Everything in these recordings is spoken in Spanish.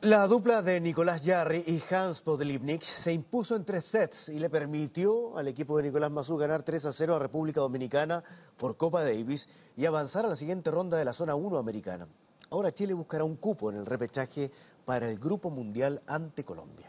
La dupla de Nicolás Jarry y Hans Podlipnik se impuso en 3 sets y le permitió al equipo de Nicolás Mazú ganar 3-0 a República Dominicana por Copa Davis y avanzar a la siguiente ronda de la zona 1 americana. Ahora Chile buscará un cupo en el repechaje para el Grupo Mundial ante Colombia.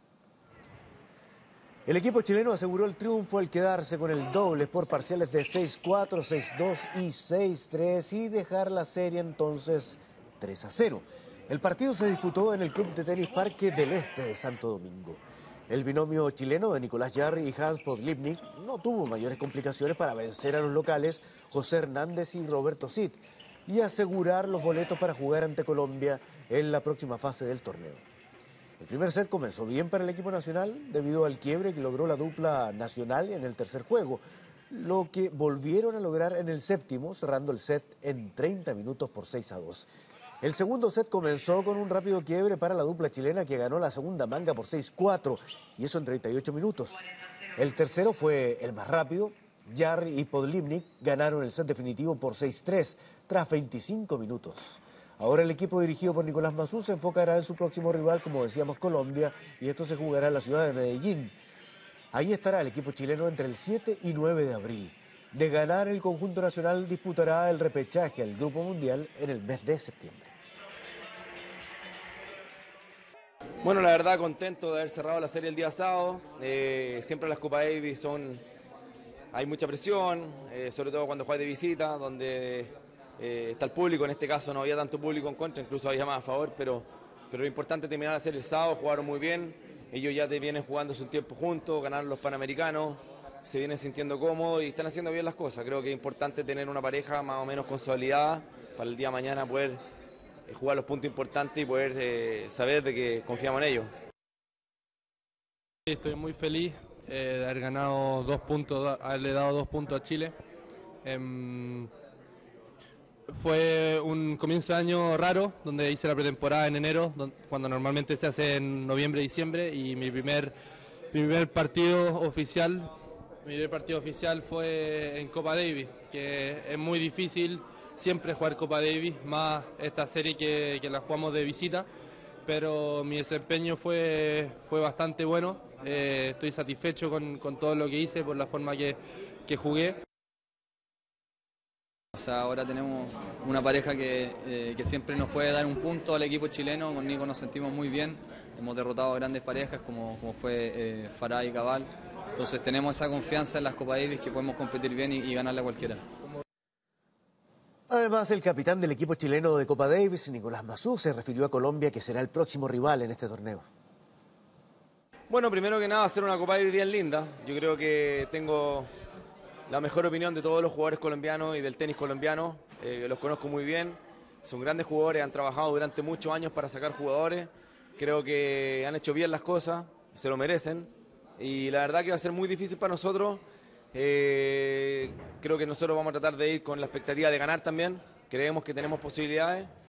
El equipo chileno aseguró el triunfo al quedarse con el doble por parciales de 6-4, 6-2 y 6-3 y dejar la serie entonces 3-0. El partido se disputó en el Club de Tenis Parque del Este de Santo Domingo. El binomio chileno de Nicolás Jarry y Hans Podlipnik no tuvo mayores complicaciones para vencer a los locales José Hernández y Roberto Cid y asegurar los boletos para jugar ante Colombia en la próxima fase del torneo. El primer set comenzó bien para el equipo nacional debido al quiebre que logró la dupla nacional en el tercer juego, lo que volvieron a lograr en el séptimo, cerrando el set en 30 minutos por 6-2. El segundo set comenzó con un rápido quiebre para la dupla chilena que ganó la segunda manga por 6-4 y eso en 38 minutos. El tercero fue el más rápido. Jarry y Podlipnik ganaron el set definitivo por 6-3 tras 25 minutos. Ahora el equipo dirigido por Nicolás Mazú se enfocará en su próximo rival, como decíamos, Colombia, y esto se jugará en la ciudad de Medellín. Ahí estará el equipo chileno entre el 7 y 9 de abril. De ganar, el conjunto nacional disputará el repechaje al Grupo Mundial en el mes de septiembre. Bueno, la verdad contento de haber cerrado la serie el día sábado. Siempre las Copa Davis hay mucha presión, sobre todo cuando juegas de visita, donde está el público. En este caso no había tanto público en contra, incluso había más a favor, pero lo importante es terminar la serie el sábado. Jugaron muy bien, ellos ya te vienen jugando hace un tiempo juntos, ganaron los Panamericanos, se vienen sintiendo cómodos y están haciendo bien las cosas. Creo que es importante tener una pareja más o menos consolidada para el día de mañana poder jugar los puntos importantes y poder saber de que confiamos en ellos. Estoy muy feliz de haber ganado 2 puntos, haberle dado 2 puntos a Chile. Fue un comienzo de año raro, donde hice la pretemporada en enero, cuando normalmente se hace en noviembre, diciembre, y mi primer partido oficial fue en Copa Davis, que es muy difícil siempre jugar Copa Davis, más esta serie que la jugamos de visita, pero mi desempeño fue bastante bueno. Estoy satisfecho con todo lo que hice por la forma que jugué. O sea, ahora tenemos una pareja que siempre nos puede dar un punto al equipo chileno. Con Nico nos sentimos muy bien. Hemos derrotado a grandes parejas como fue Farah y Cabal. Entonces tenemos esa confianza en las Copa Davis que podemos competir bien y ganarle a cualquiera. Además, el capitán del equipo chileno de Copa Davis, Nicolás Mazú, se refirió a Colombia, que será el próximo rival en este torneo. Bueno, primero que nada, hacer una Copa Davis bien linda. Yo creo que tengo la mejor opinión de todos los jugadores colombianos y del tenis colombiano. Los conozco muy bien, son grandes jugadores, han trabajado durante muchos años para sacar jugadores. Creo que han hecho bien las cosas, se lo merecen. Y la verdad que va a ser muy difícil para nosotros. Creo que nosotros vamos a tratar de ir con la expectativa de ganar también. Creemos que tenemos posibilidades.